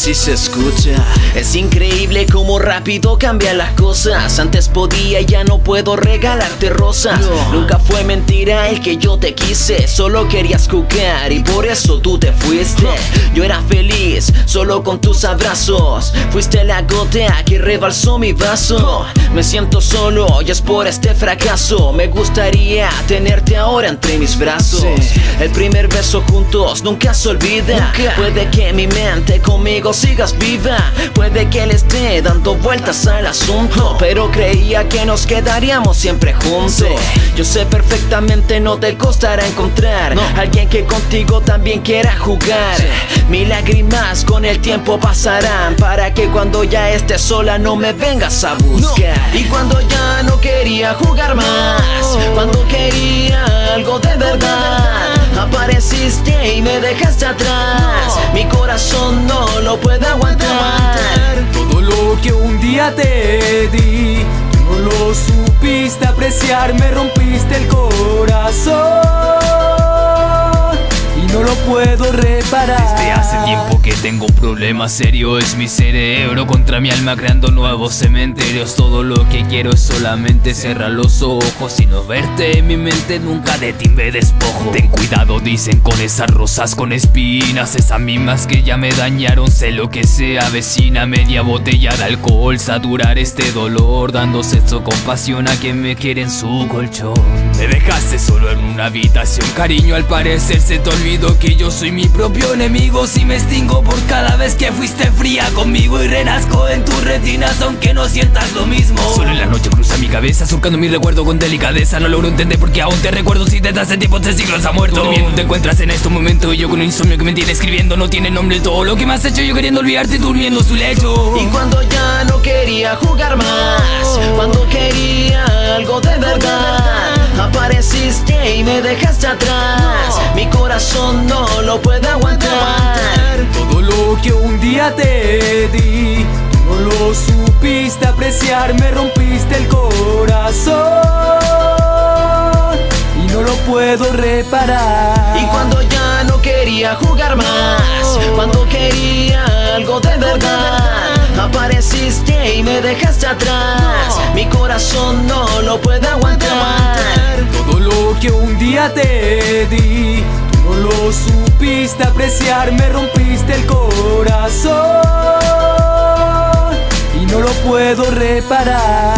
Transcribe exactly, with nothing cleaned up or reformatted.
así se escucha. Es increíble cómo rápido cambian las cosas. Antes podía y ya no puedo regalarte rosas. No. Nunca fue mentira el que yo te quise. Solo querías jugar y por eso tú te fuiste. Yo era feliz solo con tus abrazos. Fuiste la gota que rebalsó mi vaso. Me siento solo y es por este fracaso. Me gustaría tenerte ahora entre mis brazos. Sí. El primer beso juntos nunca se olvida. Nunca. Puede que mi mente conmigo sigas viva. Puede que le esté dando vueltas al asunto, pero creía que nos quedaríamos siempre juntos. Sí. Yo sé perfectamente no te costará encontrar no. alguien que contigo también quiera jugar. Sí. Mil lágrimas con el tiempo pasarán para que cuando ya estés sola no me vengas a buscar. No. Y cuando ya no quería jugar más, cuando quería algo de verdad, apareciste y me dejaste atrás. No. Mi corazón no lo puede aguantar. Todo lo que un día te di, no lo supiste apreciar, me rompiste el corazón y no lo puedo reparar. Desde hace tiempo que tengo un problema serio. Es mi cerebro contra mi alma creando nuevos cementerios. Todo lo que quiero es solamente cerrar los ojos y no verte en mi mente. Nunca de ti me despojo. Ten cuidado, dicen, con esas rosas con espinas, esas mismas que ya me dañaron. Sé lo que se avecina, media botella de alcohol, saturar este dolor, dando sexo con pasión a quien me quiere en su colchón. Me dejaste solo en una habitación, cariño, al parecer se te olvidó que yo soy mi propio enemigo. Si me extingo por cada vez que fuiste fría conmigo y renazco en tus retinas aunque no sientas lo mismo. Solo en la noche cruza mi cabeza surcando mi recuerdo con delicadeza. No logro entender por qué aún te recuerdo si desde hace tiempo de siglos ha muerto. Tú bien te encuentras en este momento y yo con un insomnio que me tiene escribiendo. No tiene nombre todo lo que me has hecho, yo queriendo olvidarte durmiendo su lecho. Y cuando ya no quería jugar más, cuando quería algo de verdad, apareciste y me dejaste atrás. No. Mi corazón no lo puede aguantar. Todo lo que un día te di, no lo supiste apreciar, me rompiste el corazón y no lo puedo reparar. Y cuando ya no quería jugar más, cuando quería algo de verdad, apareciste y me dejaste atrás. No. Mi corazón no lo puede aguantar. Todo lo que un día te di, no lo supiste apreciar, me rompiste el corazón y no lo puedo reparar.